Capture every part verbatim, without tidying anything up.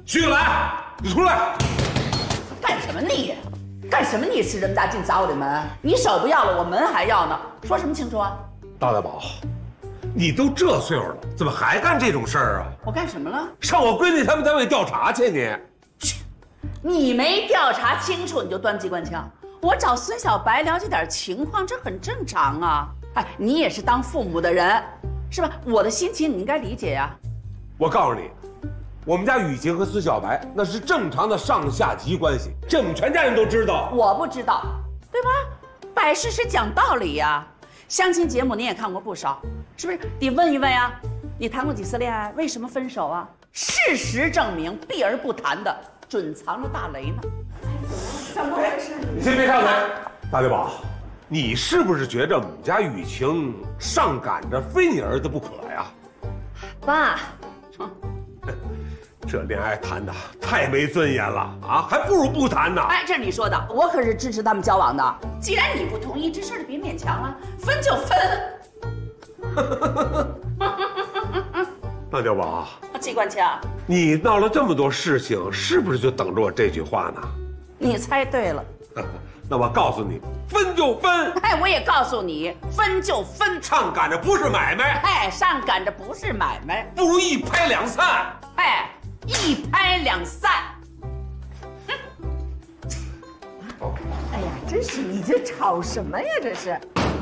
徐玉兰，你出来！ 干什么你？干什么你是人家进砸我的门？你手不要了，我门还要呢。说什么清楚啊？ 大大宝，你都这岁数了，怎么还干这种事儿啊？ 我干什么了？ 上我闺女他们单位调查去你？ 去！你没调查清楚你就端机关枪。我找孙小白了解点情况，这很正常啊。哎，你也是当父母的人，是吧？我的心情你应该理解呀。 我告诉你，我们家雨晴和孙小白那是正常的上下级关系，这我们全家人都知道。 我不知道，对吧？摆事实讲道理呀。相亲节目你也看过不少，是不是？得问一问呀，你谈过几次恋爱？为什么分手啊？事实证明，避而不谈的准藏着大雷呢。怎么回事？ 你先别插嘴，大嘴宝，你是不是觉着我们家雨晴上赶着非你儿子不可呀？ 爸， 这恋爱谈的太没尊严了啊，还不如不谈呢。 哎，这是你说的，我可是支持他们交往的。既然你不同意，这事儿就别勉强了，分就分。 大碉宝， 机关枪， 你闹了这么多事情，是不是就等着我这句话呢？ 你猜对了。 那我告诉你，分就分。 哎，我也告诉你，分就分。 上赶着不是买卖， 哎，上赶着不是买卖， 不如一拍两散。 哎，一拍两散。 哦，哎呀，真是你这吵什么呀？这是。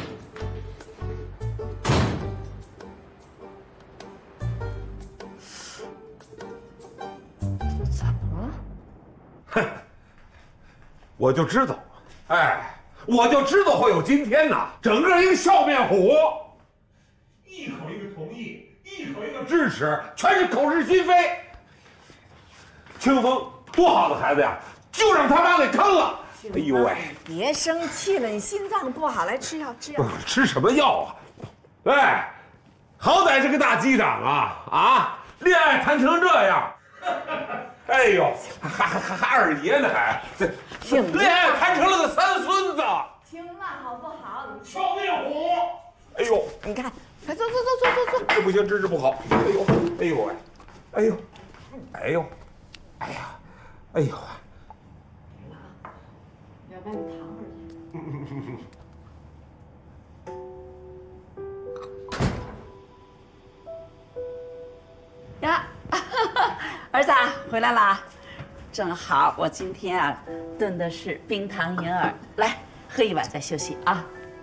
这怎么了？ 哼，我就知道，哎，我就知道会有今天呐！整个一个笑面虎，一口一个同意，一口一个支持，全是口是心非。清风多好的孩子呀，就让他妈给坑了！哎呦喂！ 别生气了，你心脏不好，来吃药吃药。 吃什么药啊？哎，好歹是个大机长啊啊！恋爱谈成这样。哎呦，还还还还二爷呢还，恋爱谈成了个三孙子。 行了，好不好？你笑面虎。哎呦， 你看，快坐坐坐坐坐坐。 这不行，姿势不好。哎呦，哎呦喂，哎呦，哎呦，哎呀，哎呦。 要不然你躺会儿去。 呀，儿子回来啦，正好我今天啊炖的是冰糖银耳，来喝一碗再休息啊。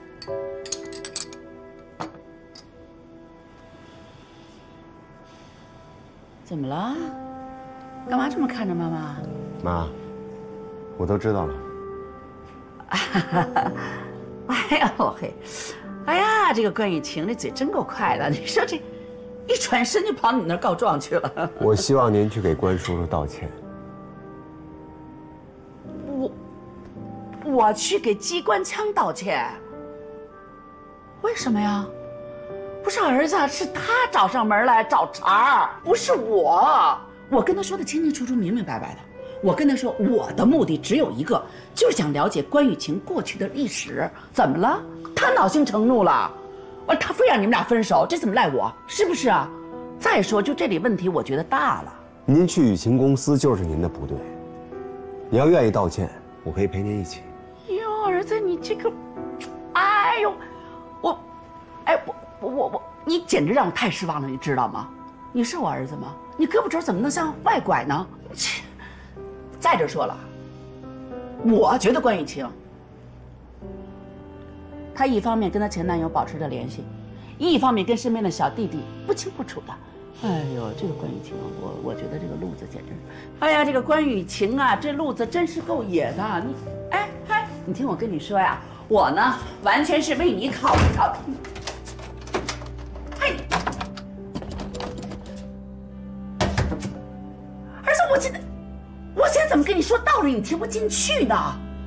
怎么了？干嘛这么看着妈妈？ 妈，我都知道了。 哎呦嘿，哎呀，这个关雨晴这嘴真够快的，你说这。一转身就跑你那儿告状去了。 我希望您去给关叔叔道歉。 我，我去给机关枪道歉？为什么呀？不是儿子，是他找上门来找茬儿，不是我。我跟他说的清清楚楚、明明白白的。我跟他说，我的目的只有一个，就是想了解关雨晴过去的历史。怎么了？他恼羞成怒了。完，他非让你们俩分手，这怎么赖我？是不是啊？再说，就这里问题，我觉得大了。 您去雨晴公司就是您的不对，你要愿意道歉，我可以陪您一起。 哟，儿子，你这个，哎呦，我，哎，我我我我，你简直让我太失望了，你知道吗？你是我儿子吗？你胳膊肘怎么能向外拐呢？切！再者说了，我觉得关雨晴。她一方面跟她前男友保持着联系，一方面跟身边的小弟弟不清不楚的。哎呦，这个关雨晴，我我觉得这个路子简直，哎呀，这个关雨晴啊，这路子真是够野的。你，哎哎，你听我跟你说呀，我呢完全是为你考虑考虑。哎，儿子，我现在，我现在怎么跟你说道理，你听不进去呢？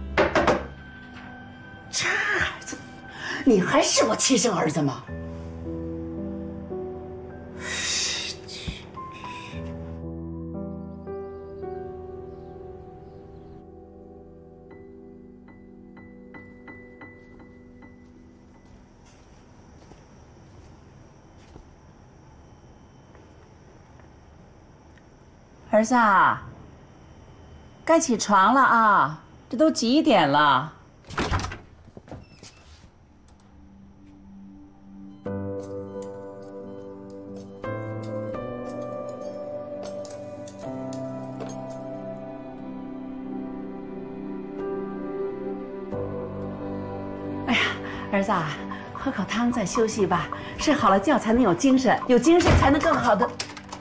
这儿子。你还是我亲生儿子吗？ 儿子啊，该起床了啊，这都几点了？哎呀，儿子啊，喝口汤再休息吧，睡好了觉才能有精神，有精神才能更好的。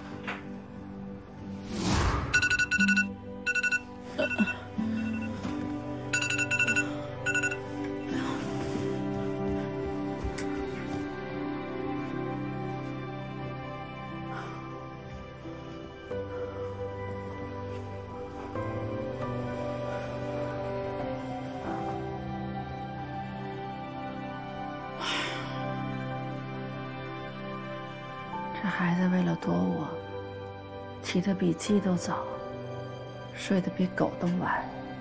这孩子为了躲我，起得比鸡都早，睡得比狗都晚。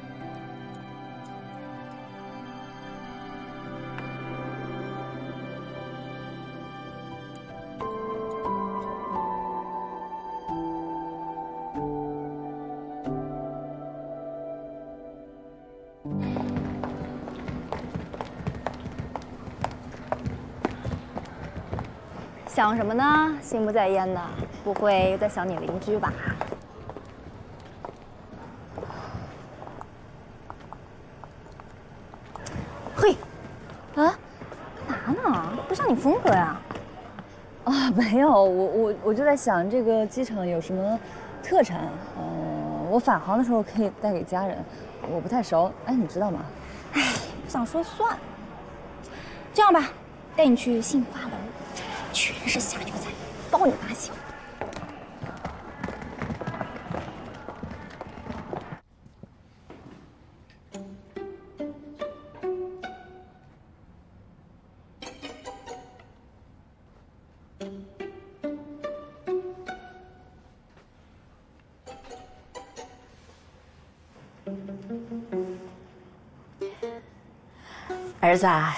想什么呢？心不在焉的，不会又在想你邻居吧？嘿，啊，干嘛呢？不像你风格呀。啊，没有，我我我就在想这个机场有什么特产，嗯、呃，我返航的时候可以带给家人。我不太熟，哎，你知道吗？哎，不想说算。这样吧，带你去杏花楼。 全是下酒菜，包你大喜。 儿子啊。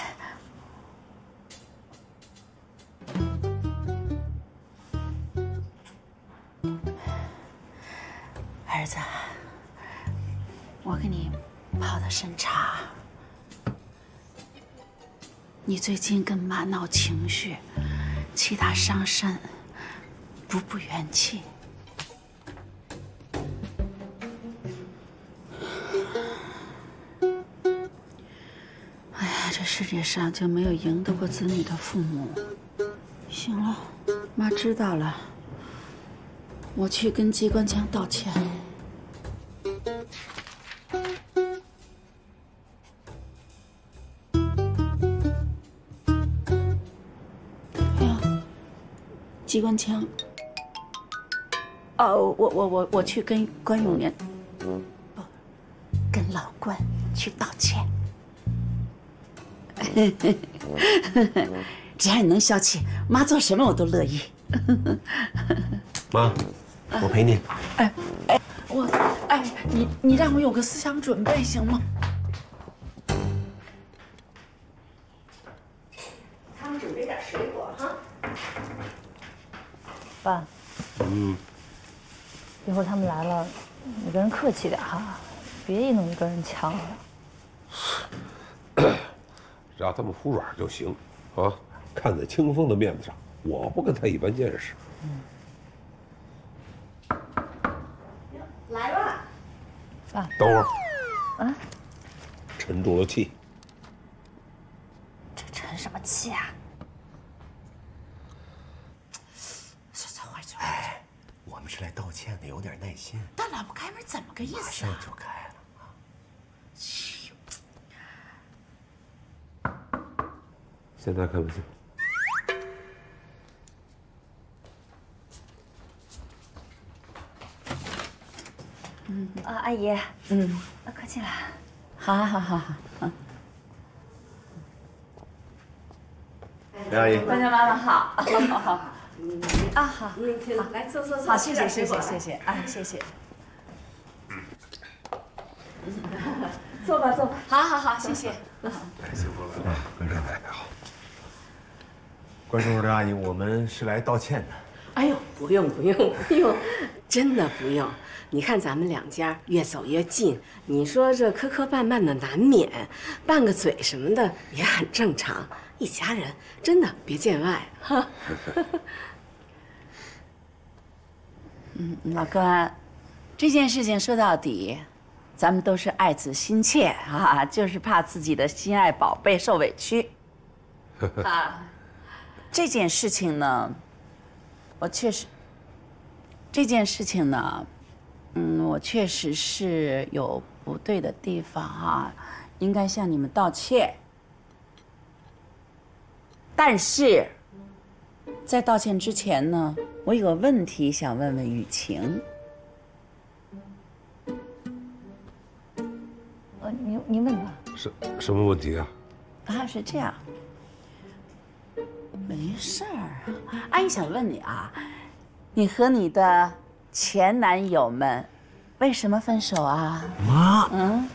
儿子，我给你泡的参茶。你最近跟妈闹情绪，气她伤身，补补元气。哎呀，这世界上就没有赢得过子女的父母。行了，妈知道了。 我去跟机关枪道歉。哎呀，机关枪。哦，我我我我去跟关永年，不，跟老关去道歉。只要你能消气，妈做什么我都乐意。 妈。 我陪你。 哎哎，我哎，你你让我有个思想准备行吗？ 他们准备点水果哈。 爸。 嗯。 一会儿他们来了，你跟人客气点哈，别一弄就跟人呛了。 让他们服软就行，啊！看在清风的面子上，我不跟他一般见识。嗯。 来吧， 爸， 等会儿， 啊， 沉住了气。 这沉什么气啊？ 这这会就哎，我们是来道歉的，有点耐心。 但老不开门怎么个意思啊？ 马上就开了啊！ 现在开不行。 嗯啊，阿姨，嗯，啊，客气了。 好，好，好，好，嗯。 梁阿姨， 关家妈妈好，好，好，啊，好， 嗯，来坐坐坐。 好，谢谢，谢谢，谢谢，啊，谢谢。 坐吧，坐吧。 好好好，谢谢。 哎，幸福了，关叔，哎，好。 关叔，梁阿姨，我们是来道歉的。 哎呦，不用不用不用，真的不用。你看咱们两家越走越近，你说这磕磕绊绊的难免，拌个嘴什么的也很正常。一家人真的别见外哈。 嗯，老关，这件事情说到底，咱们都是爱子心切啊，就是怕自己的心爱宝贝受委屈。啊，这件事情呢，我确实，这件事情呢。嗯，我确实是有不对的地方哈，应该向你们道歉。但是，在道歉之前呢，我有个问题想问问雨晴。 呃，您您问吧。 什什么问题啊？ 啊，是这样，没事儿。阿姨想问你啊，你和你的前男友们为什么分手啊？ 妈， 嗯，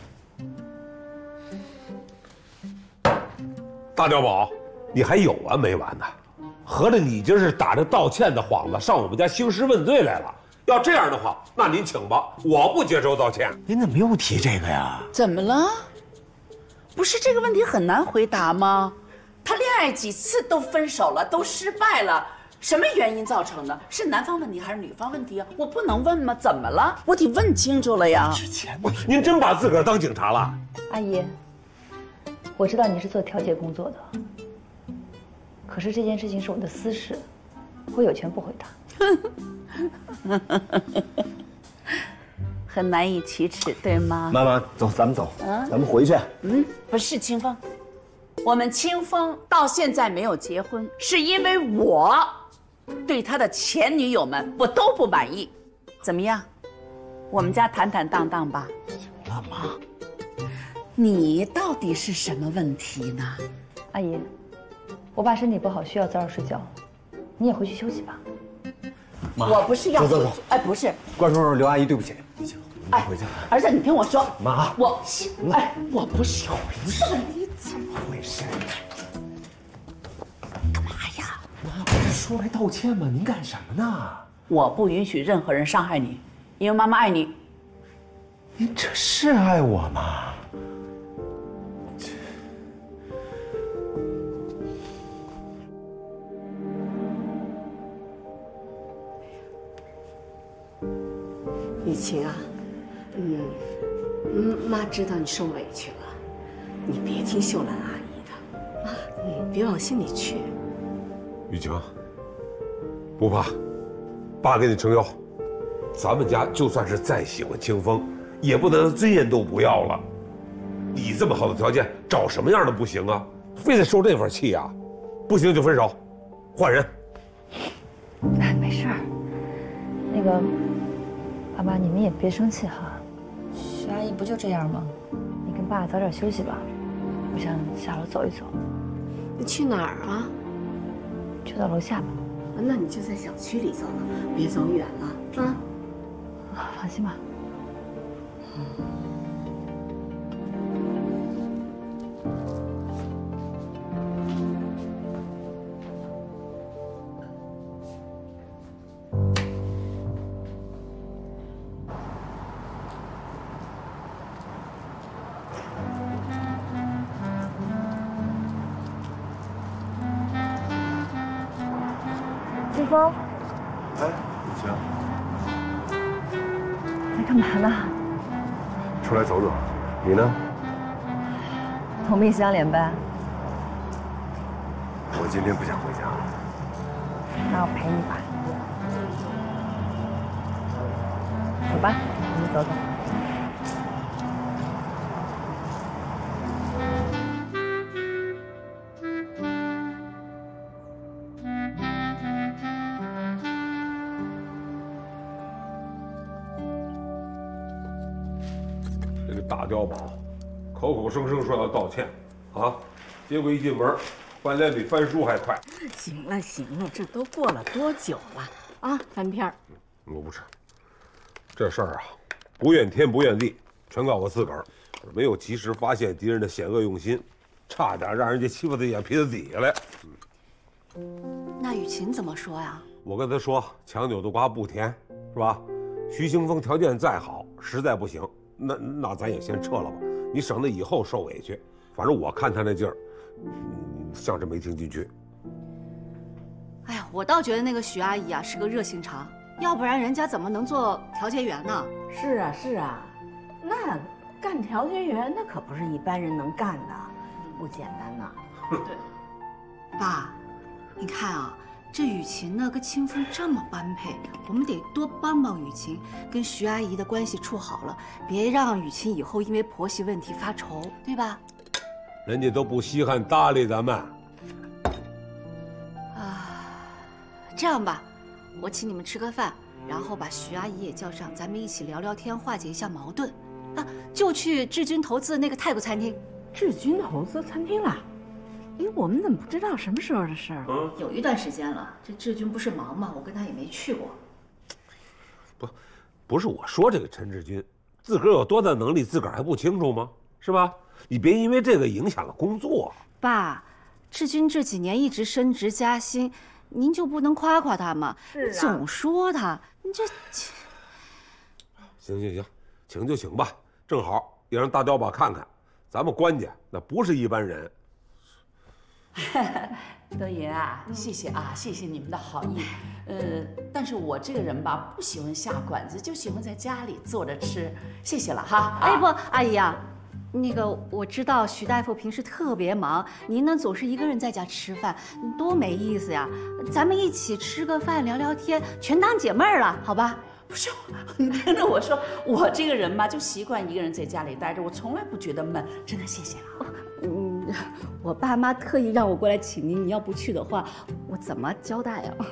大碉堡，你还有完没完呢？合着你这是打着道歉的幌子上我们家兴师问罪来了？要这样的话，那您请吧，我不接受道歉。 您怎么又提这个呀？ 怎么了？不是这个问题很难回答吗？他恋爱几次都分手了，都失败了。什么原因造成的？是男方问题还是女方问题啊？我不能问吗？怎么了？我得问清楚了呀！ 之前不，您真把自个儿当警察了？ 阿姨，我知道你是做调解工作的，可是这件事情是我的私事，我有权不回答。 很难以启齿，对吗？ 妈妈，走，咱们走， 啊咱们回去。 嗯，不是清风，我们清风到现在没有结婚，是因为我对他的前女友们我都不满意。怎么样？我们家坦坦荡荡吧？ 行了，妈。 你到底是什么问题呢？ 阿姨，我爸身体不好，需要早点睡觉，你也回去休息吧。 妈， 我不是要走走走， 哎，不是， 关叔叔、刘阿姨，对不起，对不起，我们回去。 儿子，你听我说， 妈， 我哎，我不是回去， 你怎么回事？ 干嘛呀？ 妈，不是说来道歉吗？您干什么呢？ 我不允许任何人伤害你，因为妈妈爱你。 您这是爱我吗？ 雨晴啊，嗯，嗯，妈知道你受委屈了，你别听秀兰阿姨的，啊，嗯，别往心里去。 雨晴，不怕，爸给你撑腰。咱们家就算是再喜欢清风，也不能尊严都不要了。你这么好的条件，找什么样的不行啊？非得受这份气啊？不行就分手，换人。 哎，没事儿。那个，爸妈，你们也别生气哈。 徐阿姨不就这样吗？ 你跟爸早点休息吧，我想下楼走一走。 你去哪儿啊？ 就到楼下吧。 那你就在小区里走了，别走远了啊。 放心吧。清风， 哎，雨晴， 在干嘛呢？ 出来走走。你呢？ 同病相怜呗。 我今天不想回家。 那我陪你吧。走吧，我们走走。 这个大碉堡，口口声声说要道歉，啊，结果一进门，翻脸比翻书还快。 行了行了，这都过了多久了啊？翻篇儿。 我不是，这事儿啊，不怨天不怨地，全怪我自个儿，没有及时发现敌人的险恶用心，差点让人家欺负到眼皮子底下来。 那雨晴怎么说呀？ 我跟他说，强扭的瓜不甜，是吧？徐兴峰条件再好，实在不行，那那咱也先撤了吧，你省得以后受委屈。反正我看他那劲儿，嗯，像是没听进去。 哎呀，我倒觉得那个许阿姨啊是个热心肠，要不然人家怎么能做调解员呢？ 是啊，是啊，那干调解员那可不是一般人能干的，不简单呐。 对，爸，你看啊。这雨晴呢跟清风这么般配，我们得多帮帮雨晴，跟徐阿姨的关系处好了，别让雨晴以后因为婆媳问题发愁，对吧？ 人家都不稀罕搭理咱们。 啊，这样吧，我请你们吃个饭，然后把徐阿姨也叫上，咱们一起聊聊天，化解一下矛盾。啊，就去志军投资的那个泰国餐厅。 志军投资餐厅了？哎，我们怎么不知道什么时候的事儿？ 嗯，有一段时间了。这志军不是忙吗？我跟他也没去过。 不，不是我说这个陈志军，自个儿有多大能力，自个儿还不清楚吗？是吧？你别因为这个影响了工作。 爸，志军这几年一直升职加薪，您就不能夸夸他吗？ 是啊， 总说他，你这…… 行行行，请就请吧，正好也让大碉堡看看，咱们关家那不是一般人。 德云啊，谢谢啊，谢谢你们的好意。呃，但是我这个人吧，不喜欢下馆子，就喜欢在家里坐着吃。谢谢了哈。 哎不，阿姨啊，那个我知道徐大夫平时特别忙，您呢总是一个人在家吃饭，多没意思呀。咱们一起吃个饭，聊聊天，全当姐妹儿了，好吧？ 不是，你听着我说，我这个人吧，就习惯一个人在家里待着，我从来不觉得闷。真的，谢谢了。 嗯，我爸妈特意让我过来请您，你要不去的话，我怎么交代呀？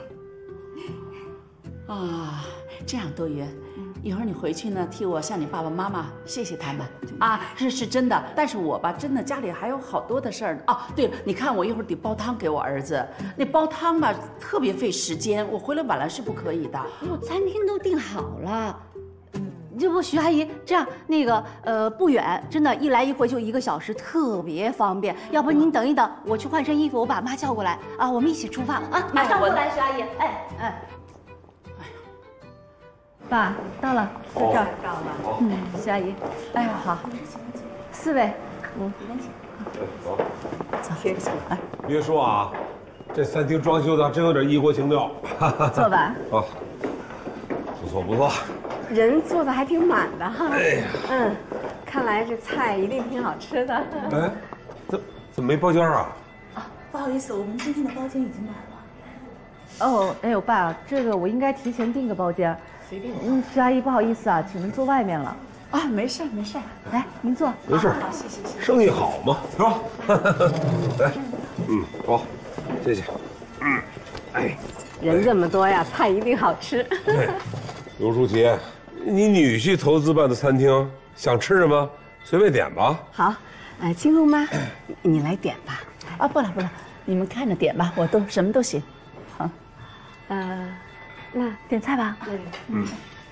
啊，这样，多云，一会儿你回去呢，替我向你爸爸妈妈谢谢他们啊，这是真的。但是我吧，真的家里还有好多的事儿呢。哦，对了，你看我一会儿得煲汤给我儿子，那煲汤吧特别费时间，我回来晚了是不可以的。 我餐厅都订好了。这不，徐阿姨，这样那个呃不远，真的，一来一回就一个小时，特别方便。要不您等一等，我去换身衣服，我把妈叫过来啊，我们一起出发啊，马上过来，徐阿姨。哎哎，哎呀，爸到了，在这儿，到了。嗯，徐阿姨，哎呀好，四位，嗯，你们请。 走， 走，谢谢。哎， 别说啊，这餐厅装修的真有点异国情调。 坐吧。 啊，不错不错。 人做的还挺满的哈，哎呀，嗯，看来这菜一定挺好吃的。 哎，怎怎么没包间啊？ 啊，不好意思，我们今天的包间已经满了。 哦，哎呦爸，这个我应该提前订个包间。随便。嗯，徐阿姨不好意思啊，请您坐外面了。 啊，没事没事， 来您坐。 没事， 谢谢谢谢。 生意好嘛，是吧？来，嗯，好，谢谢。嗯，哎， 人这么多呀，菜一定好吃。 刘书记。你女婿投资办的餐厅，想吃什么随便点吧。 好，呃，清风妈，你来点吧。 啊，不了不了，你们看着点吧，我都什么都行。好， 呃，那点菜吧。 嗯。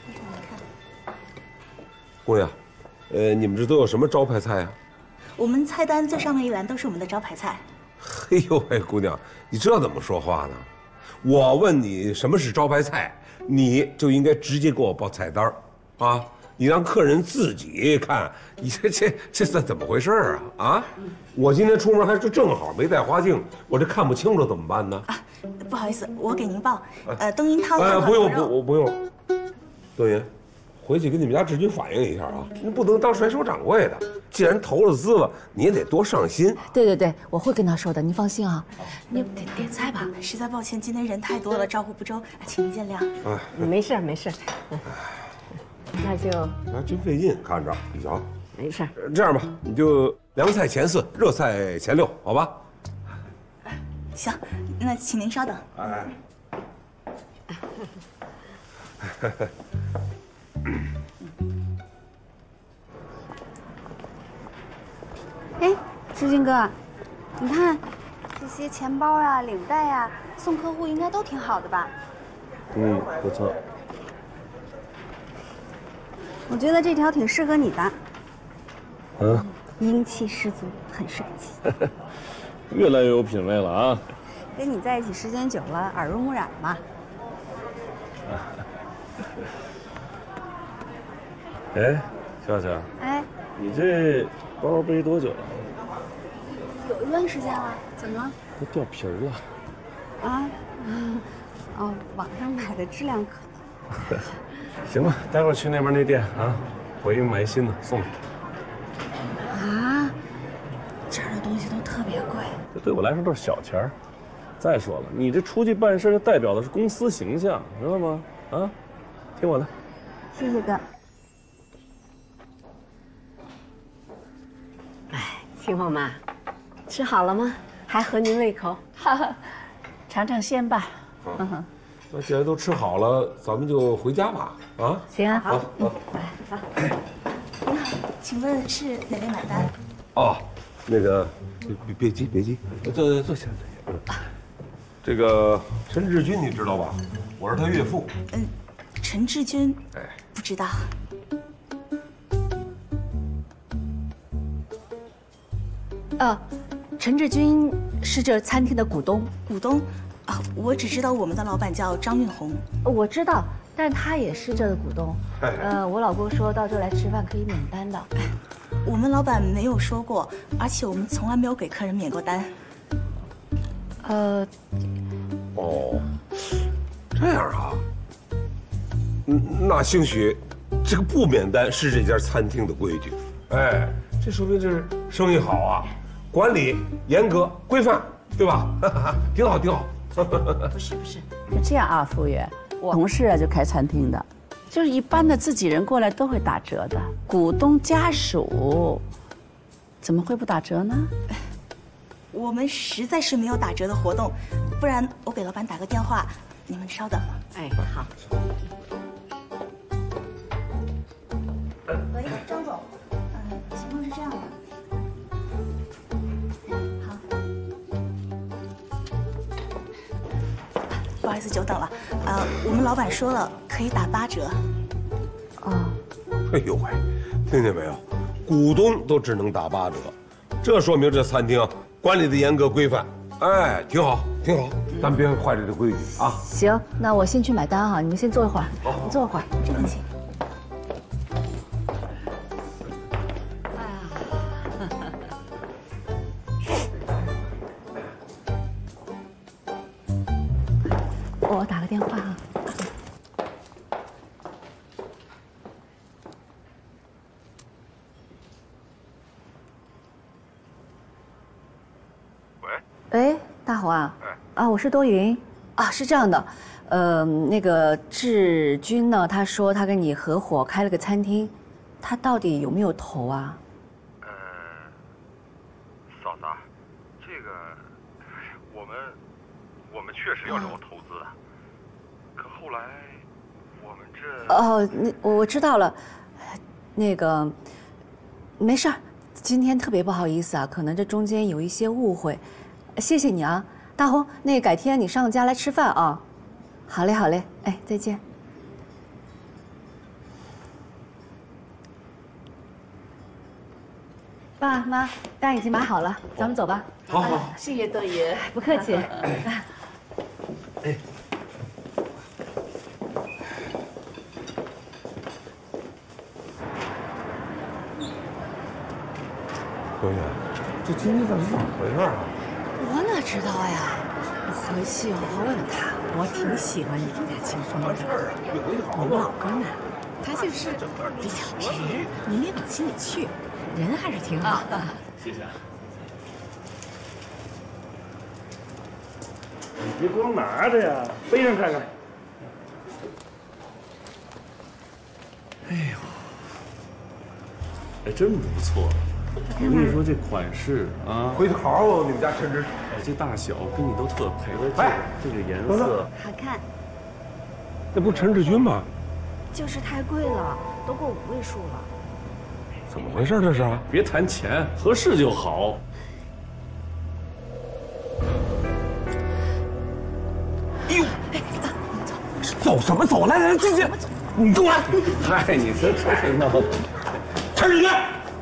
姑娘，呃，你们这都有什么招牌菜啊？ 我们菜单最上面一栏都是我们的招牌菜。 嘿呦喂，姑娘，你这怎么说话呢？我问你什么是招牌菜，你就应该直接给我报菜单啊！你让客人自己看，你这这这这怎么回事啊？啊！我今天出门还是正好没带花镜，我这看不清楚怎么办呢？ 啊，不好意思，我给您报，呃，冬阴汤。 哎，不用不，我不用。冬云，回去跟你们家志军反映一下啊！你不能当甩手掌柜的，既然投了资了，你也得多上心。 对对对，我会跟他说的，您放心啊。 你点点菜吧，实在抱歉，今天人太多了，照顾不周，请您见谅。 哎， 没事没事，那就还真费劲，看着你瞧。 没事。 这样吧，你就凉菜前四，热菜前六，好吧？ 行，那请您稍等。 哎。 哎，志军哥，你看这些钱包啊、领带呀，送客户应该都挺好的吧？ 嗯，不错。 我觉得这条挺适合你的。 嗯， 英气十足，很帅气。 越来越有品位了啊！ 跟你在一起时间久了，耳濡目染嘛。 哎，笑笑， 哎， 你这包背多久了？ 有一段时间了，怎么了？ 都掉皮儿了。 啊？哦，网上买的，质量可能。 行吧，待会儿去那边那店啊，我给你买一新的送你。 啊？这儿的东西都特别贵。 这对我来说都是小钱儿。再说了，你这出去办事，代表的是公司形象，知道吗？啊，听我的。 谢谢哥。 哎，清凤妈，吃好了吗？还合您胃口？ 哈哈，尝尝鲜吧。 嗯哼。那既然都吃好了，咱们就回家吧。啊？ 行啊。 好，好。 好。您好，请问是哪位买单？ 哦，那个，别别急，别急，坐坐下，坐下。这个陈志军你知道吧？我是他岳父。 嗯，陈志军， 哎， 不知道。 呃，陈志军是这餐厅的股东。 股东？啊，我只知道我们的老板叫张运红。 我知道，但他也是这的股东。呃，我老公说到这儿来吃饭可以免单的。 我们老板没有说过，而且我们从来没有给客人免过单。 呃， 哦，这样啊，嗯，那兴许这个不免单是这家餐厅的规矩。哎，这说明这是生意好啊，管理严格规范，对吧？挺好，挺好。 不是不是， 就这样啊，服务员，我同事啊就开餐厅的，就是一般的自己人过来都会打折的，股东家属怎么会不打折呢？ 我们实在是没有打折的活动，不然我给老板打个电话，你们稍等。 哎，好。 喂，张总，嗯，情况是这样的。好，不好意思久等了。呃，我们老板说了，可以打八折。 哦。 哎呦喂，听见没有？股东都只能打八折，这说明这餐厅管理的严格规范，哎，挺好，挺好，咱别坏这个规矩啊。 行，那我先去买单哈，你们先坐一会儿，你坐一会儿， 这边请。 我打个电话啊。哎，大红啊，啊，我是多云，啊，是这样的，呃，那个志军呢，他说他跟你合伙开了个餐厅，他到底有没有投啊？ 呃，嫂子，这个我们我们确实要找投资，可后来我们这…… 哦，那我知道了，那个没事儿，今天特别不好意思啊，可能这中间有一些误会。谢谢你啊，大红。那个改天你上我家来吃饭啊。好嘞，好嘞，哎，再见。爸妈，单已经买好了，咱们走吧。 好好， 谢谢多爷， 不客气。 哎，多远？这今天到底怎么回事啊？ 我哪知道呀？我回去好好问问他。我挺喜欢你们家清风的。我们老公呢，他就是比较直，你别往心里去，人还是挺好的。 谢谢。你别光拿着呀，背上看看。哎呦，哎，真不错。我跟你说，这款式啊， 回去好好问问你们家陈志。 哎，这大小跟你都特配， 哎， 这个颜色好看。 那不是陈志军吗？ 就是太贵了，都过五位数了。 怎么回事这是？ 别谈钱，合适就好。 哎呦，走什么走？来来来，进去，你跟我来。 嗨，你这这是闹的。 陈志军，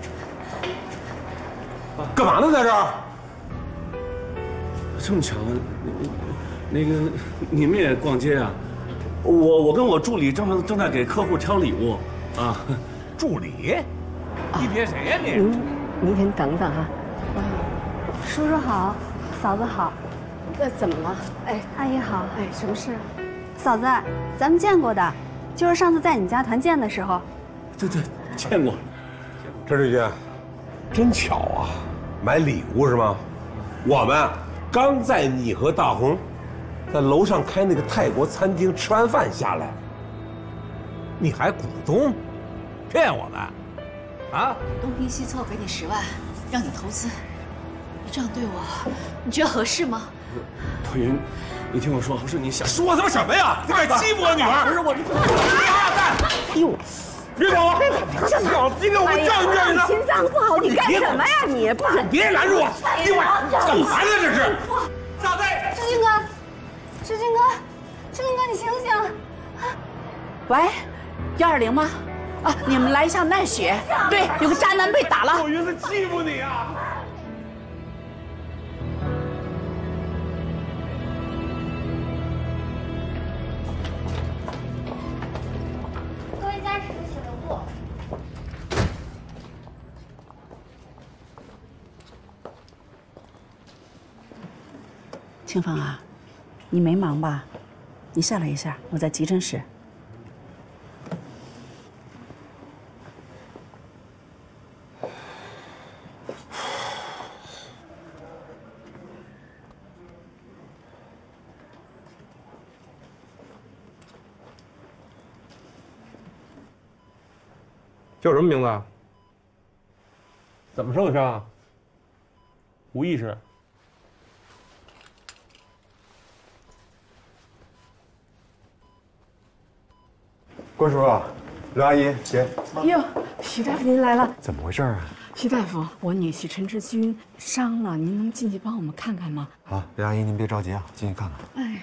干嘛呢在这儿？ 这么巧，那个你们也逛街啊？ 我我跟我助理正正在给客户挑礼物啊。 助理？你别谁呀你？ 您您先等等哈。 叔叔好，嫂子好。 那怎么了？哎， 阿姨好。 哎，什么事？ 嫂子，咱们见过的，就是上次在你家团建的时候。 对对，见过。 陈志军，真巧啊，买礼物是吗？我们刚在你和大红在楼上开那个泰国餐厅吃完饭下来，你还股东，骗我们？啊！ 东拼西凑给你十万，让你投资，你这样对我，你觉得合适吗？ 朵云，你听我说，不是你想说他妈什么呀？你敢欺负我女儿？ 不是我， 哎呦， 别管我！小子，今天我们教育教育他。 心脏不好，你干什么呀你？不是， 别拦住我！你我干嘛呢？这是。 小子，志军哥，志军哥，志军哥，你醒醒！ 喂，幺二零吗？啊，你们来一下奈雪，对，有个渣男被打了。 我云是欺负你啊！ 各位家属，请留步。 清芳啊，你没忙吧？你下来一下，我在急诊室。 叫什么名字啊？怎么受的伤？无意识。 关叔叔，刘阿姨，姐。 哟，徐大夫您来了。 怎么回事啊？ 徐大夫，我女婿陈志军伤了，您能进去帮我们看看吗？ 好，刘阿姨您别着急啊，进去看看。 哎。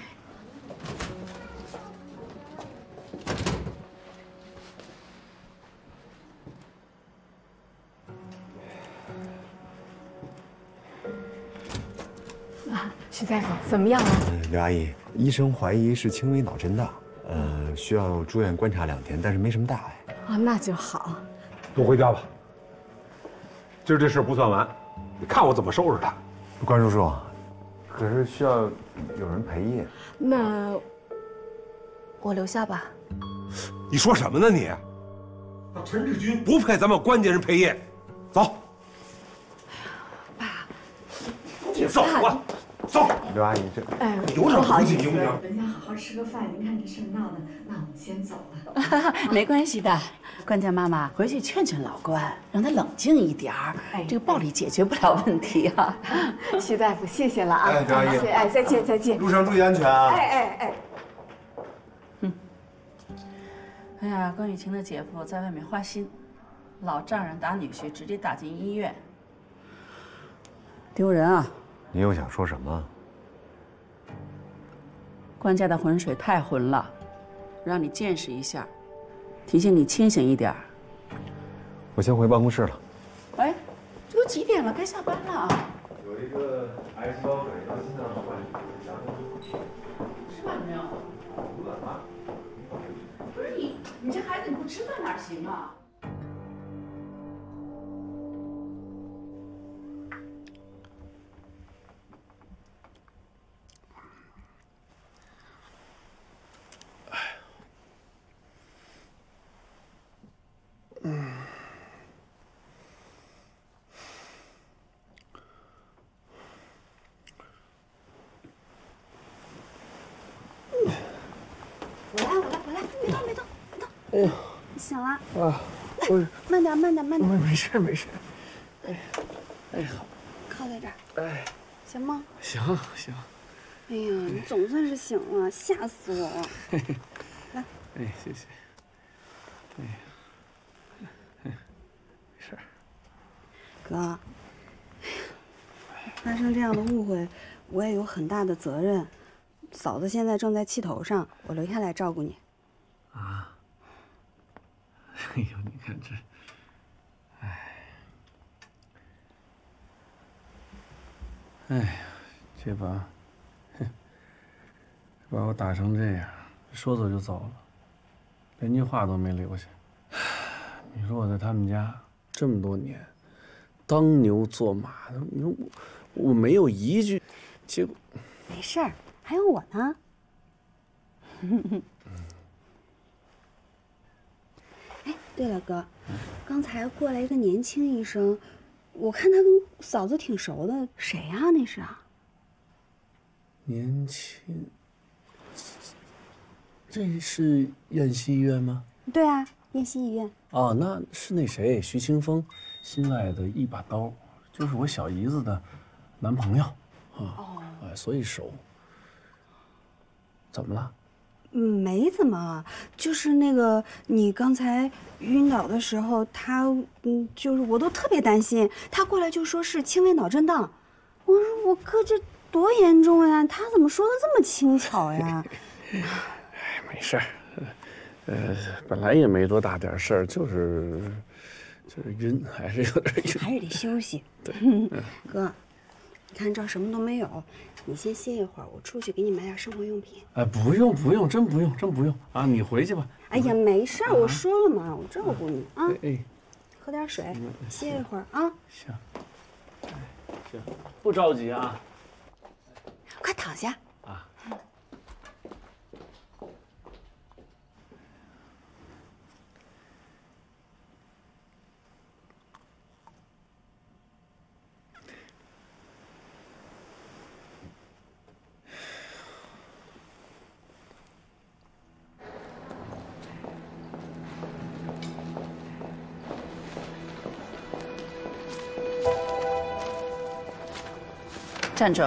徐大夫怎么样了？ 嗯，刘阿姨，医生怀疑是轻微脑震荡，呃，需要住院观察两天，但是没什么大碍。 啊，那就好。 都回家吧。今儿这事不算完，你看我怎么收拾他。 关叔叔，可是需要有人陪夜。 那我留下吧。 你说什么呢你？那陈志军不配咱们关键人陪夜。走。 爸， 你走啊！走， 刘阿姨，这哎， 有点不不行，行不行？ 本想好好吃个饭，您看这事闹的，那我们先走了。 没关系的，关键妈妈回去劝劝老关，让他冷静一点儿。 哎， 这个暴力解决不了问题啊。 徐大夫，谢谢了啊！ 哎，刘阿姨， 哎，再见，再见。 路上注意安全啊！ 哎哎哎。 嗯。哎呀，关雨晴的姐夫在外面花心，老丈人打女婿，直接打进医院，丢人啊！ 你又想说什么？ 关家的浑水太浑了，让你见识一下，提醒你清醒一点。 我先回办公室了。 哎，这都几点了？该下班了啊！ 有一个癌细胞转移到心脏的患者， 吃饭没有？ 午了吗？ 不是你，你这孩子你不吃饭哪行啊？ 我来，我来，我来，别动，别动，别动。 哎呦， 你醒了？ 啊，我慢点，慢点，慢点。 没没事没事。哎，哎好。 靠在这儿。 哎， 行吗？ 行行。 哎呀，你总算是醒了，吓死我了。来。 哎，谢谢。哎，没事。 哥，哎呀，发生这样的误会，我也有很大的责任。嫂子现在正在气头上，我留下来照顾你。 啊！哎呦，你看这，哎，哎呀，这把，哼，把我打成这样， 说走就走了，连句话都没留下。你说我在他们家这么多年，当牛做马的，你说我我没有一句，结果没事儿，还有我呢。哎，对了，哥，刚才过来一个年轻医生，我看他跟嫂子挺熟的，谁呀？那是啊？ 年轻，这是燕西医院吗？ 对啊，燕西医院。 哦，那是那谁，徐清风心爱的一把刀，就是我小姨子的男朋友啊。哦，哎，所以熟。怎么了？ 嗯，没怎么，就是那个你刚才晕倒的时候，他嗯，就是我都特别担心，他过来就说是轻微脑震荡，我说我哥这多严重呀，他怎么说的这么轻巧呀？ 哎，没事儿，呃，本来也没多大点事儿，就是就是晕，还是有点晕， 还是得休息。 对， 哥，你看这儿什么都没有。你先歇一会儿，我出去给你买点生活用品。 哎，不用不用，真不用，真不用啊！你回去吧。 哎呀，没事儿，我说了嘛，我照顾你啊。 哎， 喝点水，歇一会儿啊。 行，行，不着急啊。 快躺下。 啊。 站住！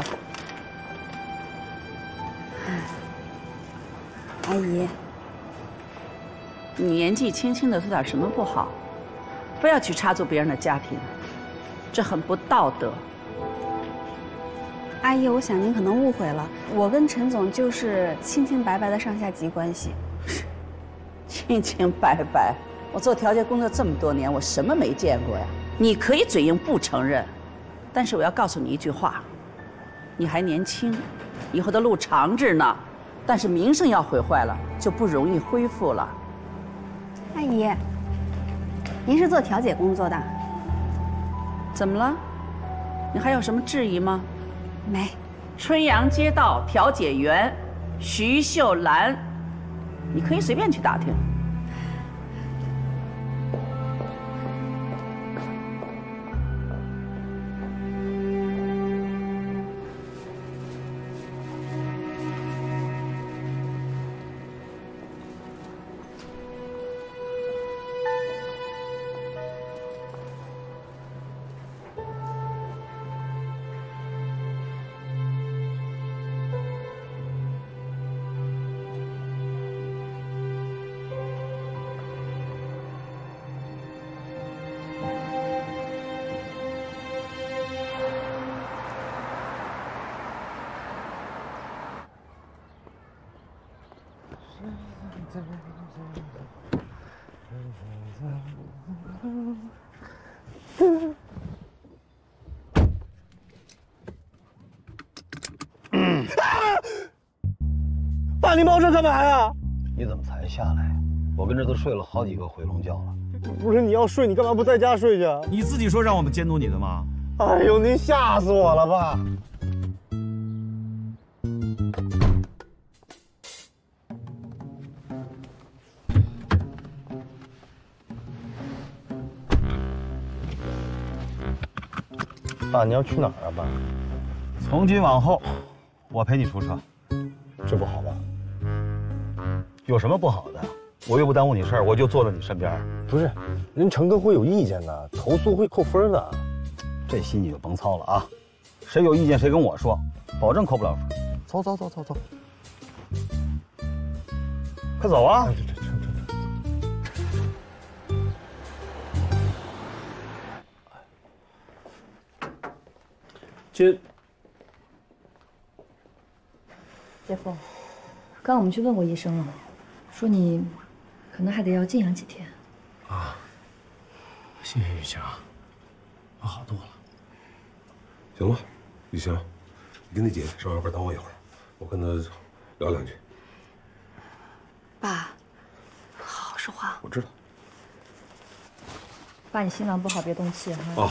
阿姨， 你年纪轻轻的做点什么不好，非要去插足别人的家庭，这很不道德。 阿姨，我想您可能误会了，我跟陈总就是清清白白的上下级关系。 清清白白，我做调解工作这么多年，我什么没见过呀？你可以嘴硬不承认，但是我要告诉你一句话。你还年轻，以后的路长着呢，但是名声要毁坏了，就不容易恢复了。 阿姨，您是做调解工作的？ 怎么了？你还有什么质疑吗？ 没。 春阳街道调解员徐秀兰，你可以随便去打听。 爸，你冒这干嘛呀？你怎么才下来？我跟这都睡了好几个回笼觉了。 不是你要睡，你干嘛不在家睡去啊？ 你自己说让我们监督你的吗？ 哎呦，您吓死我了吧！爸，你要去哪儿啊，爸？ 从今往后，我陪你出车， 这不好吧？ 有什么不好的？我又不耽误你事儿，我就坐在你身边。 不是，人陈哥会有意见的，投诉会扣分的。 这心你就甭操了啊！谁有意见谁跟我说，保证扣不了分。走走走走走，快走啊！ 这姐夫，刚我们去问过医生了，说你可能还得要静养几天。 啊，谢谢雨晴，我好多了。 行了，雨晴，你跟你姐上完班等我一会儿，我跟她聊两句。 实话。 我知道。 爸，你心脏不好，别动气哈。 哦。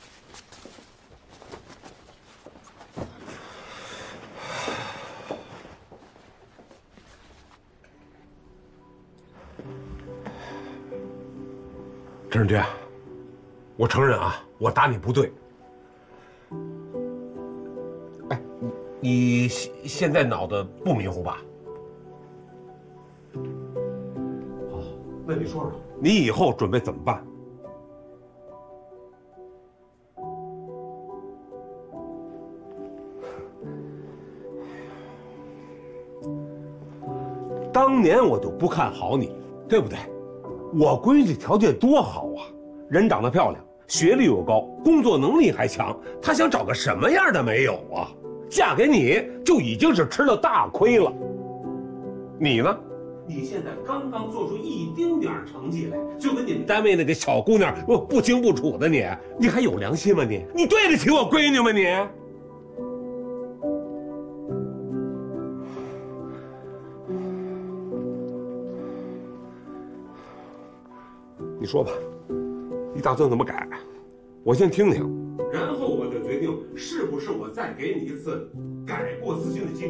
陈世军，我承认啊，我打你不对。哎，你现现在脑子不迷糊吧？好，那你说说，你以后准备怎么办？当年我就不看好你，对不对？我闺女条件多好啊，人长得漂亮，学历又高，工作能力还强，她想找个什么样的没有啊？嫁给你就已经是吃了大亏了。你呢？你现在刚刚做出一丁点成绩来，就跟你们单位那个小姑娘不不清不楚的你，你还有良心吗你？你对得起我闺女吗你？你说吧，你打算怎么改？我先听听，然后我再决定是不是我再给你一次改过自新的机会。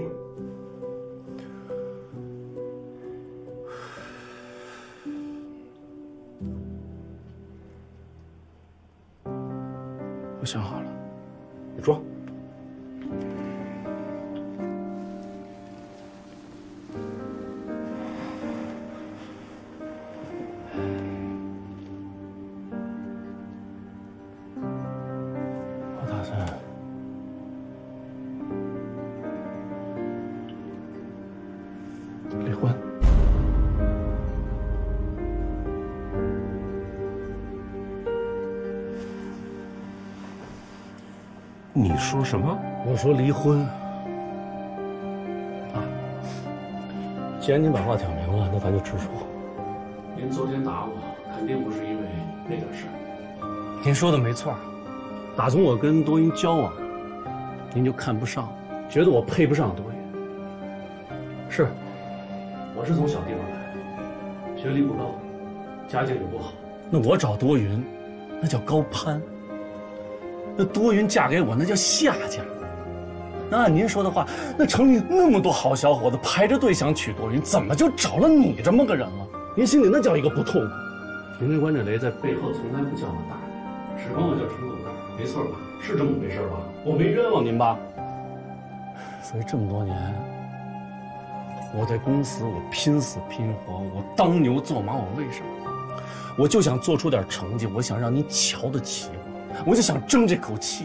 我想好了， 你说。 离婚。 你说什么？ 我说离婚。啊，既然您把话挑明了，那咱就直说。您昨天打我，肯定不是因为那点事儿。您说的没错，打从我跟多云交往，您就看不上，觉得我配不上多云。是，我是从小地方来的，学历不高，家境也不好。那我找多云，那叫高攀。那多云嫁给我，那叫下家。那按您说的话，那城里那么多好小伙子排着队想娶多云，怎么就找了你这么个人了？您心里那叫一个不痛快。您跟关震雷在背后从来不叫我大爷，只管我叫陈老大，没错吧？是这么回事吧？我没冤枉您吧？所以这么多年，我在公司我拼死拼活，我当牛做马，我为什么？我就想做出点成绩，我想让您瞧得起我，我就想争这口气。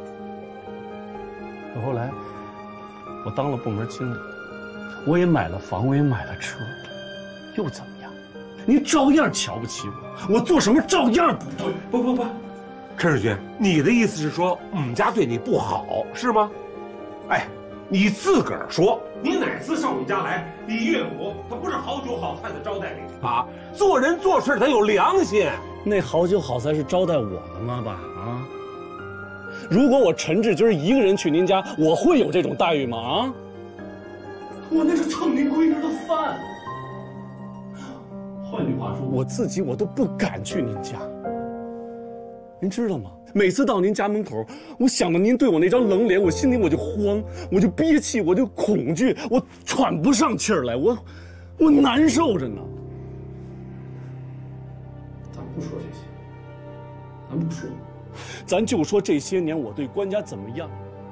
可后来，我当了部门经理，我也买了房，我也买了车，又怎么样？您照样瞧不起我，我做什么照样不对。 不不不，陈世军，你的意思是说我们家对你不好是吗？哎，你自个儿说，你哪次上我们家来，你岳母他不是好酒好菜的招待你啊？做人做事他有良心。 那好酒好菜是招待我的吗，爸啊？如果我陈志军一个人去您家，我会有这种待遇吗？啊？我那是蹭您闺女的饭。换句话说，我自己我都不敢去您家。您知道吗？每次到您家门口，我想到您对我那张冷脸，我心里我就慌，我就憋气，我就恐惧，我喘不上气儿来，我我难受着呢。咱不说这些，咱不说，咱就说这些年我对关家怎么样。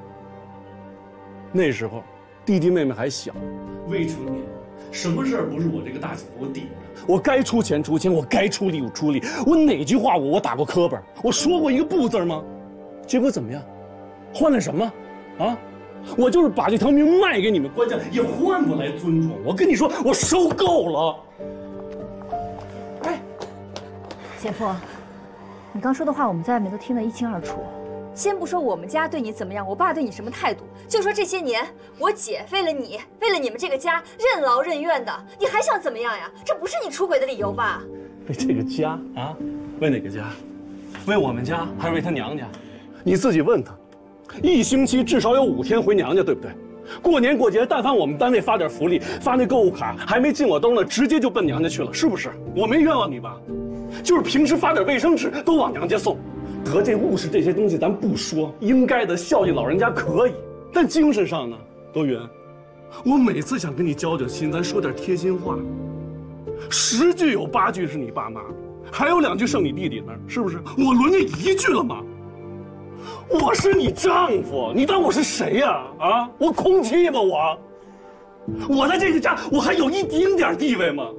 那时候，弟弟妹妹还小，未成年，什么事儿不是我这个大姐给我顶着？我该出钱出钱，我该出力我出力，我哪句话我我打过磕巴？我说过一个不字吗？结果怎么样？换了什么？啊？我就是把这条命卖给你们关家，也换不来尊重。我跟你说，我受够了。 哎，姐夫，你刚说的话我们在外面都听得一清二楚。先不说我们家对你怎么样，我爸对你什么态度，就说这些年我姐为了你，为了你们这个家任劳任怨的，你还想怎么样呀？这不是你出轨的理由吧？ 为这个家啊？为哪个家？为我们家还是为他娘家？你自己问他，一星期至少有五天回娘家，对不对？ 过年过节，但凡我们单位发点福利，发那购物卡，还没进我兜呢，直接就奔娘家去了，是不是？我没冤枉你吧？就是平时发点卫生纸都往娘家送，得这物事这些东西咱不说，应该的孝敬老人家可以，但精神上呢，多云，我每次想跟你交交心，咱说点贴心话，十句有八句是你爸妈，还有两句剩你弟弟那儿，是不是？我轮你一句了吗？我是你丈夫，你当我是谁呀？啊，我空气吗？我，我在这个家我还有一丁点地位吗？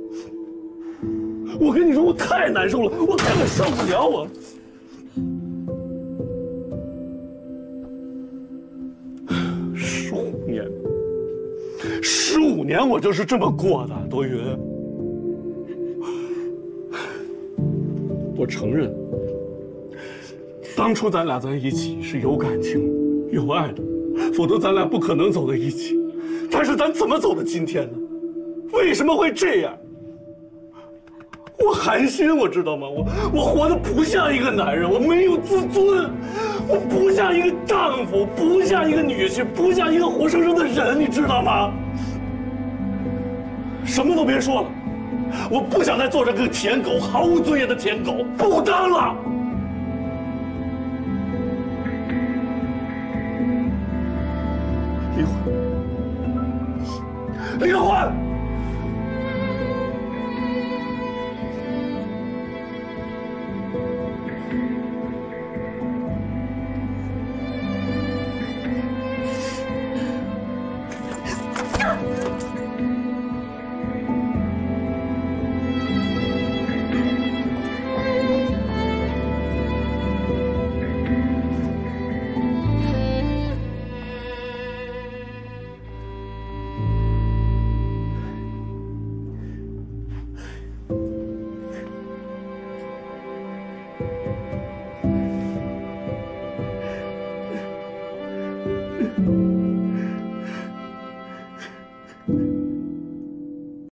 我跟你说，我太难受了，我根本受不了我。十五年，十五年我就是这么过的，多云。我承认，当初咱俩在一起是有感情、有爱的，否则咱俩不可能走在一起。但是咱怎么走到今天呢？为什么会这样？我寒心，我知道吗？我我活得不像一个男人，我没有自尊，我不像一个丈夫，不像一个女婿，不像一个活生生的人，你知道吗？什么都别说了，我不想再做这个舔狗，毫无尊严的舔狗，不当了。离婚，离婚。 嗯。